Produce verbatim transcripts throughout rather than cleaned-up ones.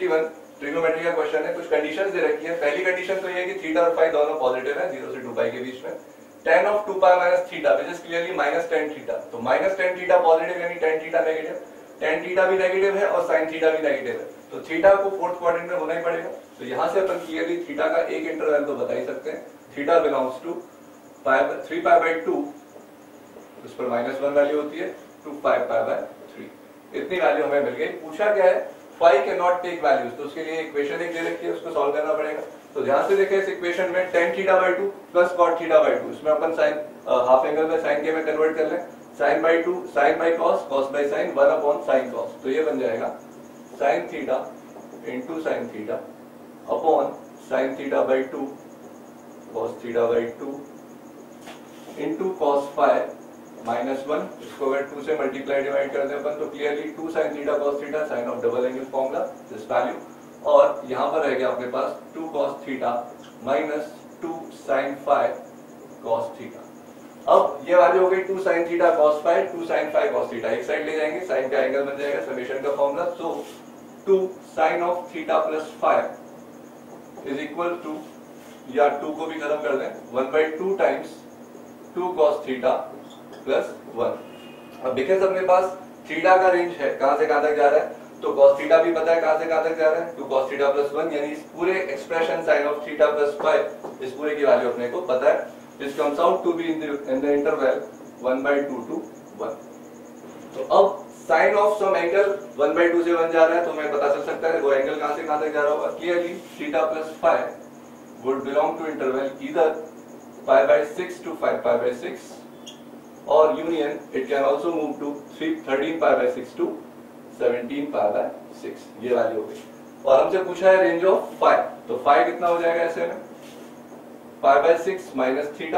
इक्यावन ट्रिग्नोमेट्री का क्वेश्चन है। कुछ कंडीशंस दे रखी है। पहली कंडीशन तो ये है कि थीटा और फाई दोनों पॉजिटिव है, जीरो से टू पाई के बीच में। tan of two pi minus theta which is clearly minus tan theta, तो माइनस टेन थीटा पॉजिटिव यानी tan theta negative, tan theta भी नेगेटिव है और साइन थीटा भी नेगेटिव है, तो थीटा को फोर्थ क्वाड्रेंट में होना ही पड़ेगा। तो यहां से अपन क्लियरली थीटा का एक इंटरवल तो बता ही सकते हैं, theta belongs to three pi by two, उस पर माइनस वन वैल्यू होती है, two five pi by three, इतनी वैल्यू हमें मिल गई। पूछा क्या है, five can not take values, तो उसके लिए इक्वेशन एक दे रखी है, उसको सॉल्व करना पड़ेगा। तो ध्यान से देखें इस इक्वेशन में tan theta by two plus cot theta by two, इसमें अपन साइन हाफ एंगल में साइन के में कन्वर्ट कर लें, sine by two sine by cos, cos by sine, one upon sine cos, तो ये बन जाएगा sine theta into sine theta upon sine theta by two cos theta by two into cos five minus one, इसको अगर to से multiply divide कर दे अपन तो clearly two sine theta cos theta sine of double angle formula this value, और यहां पर रह गया अपने पास two cos theta minus two sine five cos theta. अब ये वैल्यू हो गई two sine theta cos five, two sine five cos theta, एक साइड ले जाएंगे, साइन का एंगल बन जाएगा समेशन का formula, so two sine of theta plus five is equal to, या टू को भी खत्म कर दें, one by two times two cos theta plus one. अब बिकॉज अपने पास थीटा का रेंज है, कहां से कहां तक जा रहा है, तो cos थीटा भी पता है कहां से कहां तक जा रहा है, two cos theta plus one, यानी इस पूरे expression sin of theta plus five, इस पूरे की वैल्यू अपने को पता है, this comes out to be in the in the interval one by two to one. तो अब sin of sum angle one by two से वन जा रहा है, तो मैं पता चल सकता है वो एंगल कहां से कहां तक जा रहा होगा, clearly theta plus five would belong to interval either pi by six to five pi by six, और union it can also move to thirteen pi by six to seventeen pi by six, ये value हो गई। और हमसे पूछा है range of five, तो five कितना हो जाएगा ऐसे में, pi by six minus theta,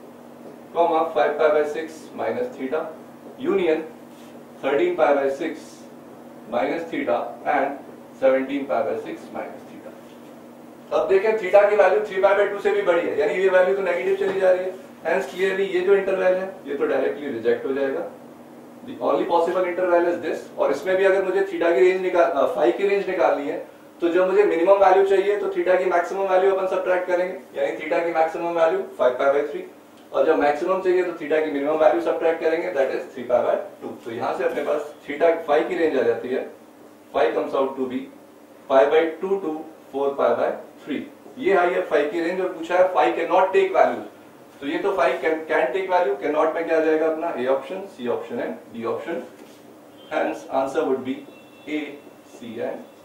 comma five pi by six minus theta, union thirteen pi by six minus theta and seventeen pi by six minus theta. अब देखें थीटा की value three pi by two से भी बड़ी है, यानी ये value तो नेगेटिव चली जा रही है, हेंस क्लियरली ये जो इंटरवल है ये तो डायरेक्टली रिजेक्ट हो जाएगा। The only possible interval is this, और इसमें भी अगर मुझे थीटा की रेंज निकाल फाइव की रेंज निकालनी है, तो जब मुझे मिनिमम वैल्यू चाहिए तो थीटा की मैक्सिमम वैल्यू अपन सब्ट्रैक्ट करेंगे, यानी थीटा की maximum value five pi by three, और जब मैक्सिमम चाहिए तो थीटा की मिनिमम वैल्यू सब्ट्रैक्ट करेंगे, that is three pi by two. तो यहां से अपने पास थीटा फाइव की रेंज आ जाती है, five comes out to be five by two to four pi by three, ये है ये फाइव की रेंज। और पूछा है five can not take value, तो ये तो five can can take value, can not में क्या आ जाएगा अपना A option, C option and D option, hence answer would be A, C and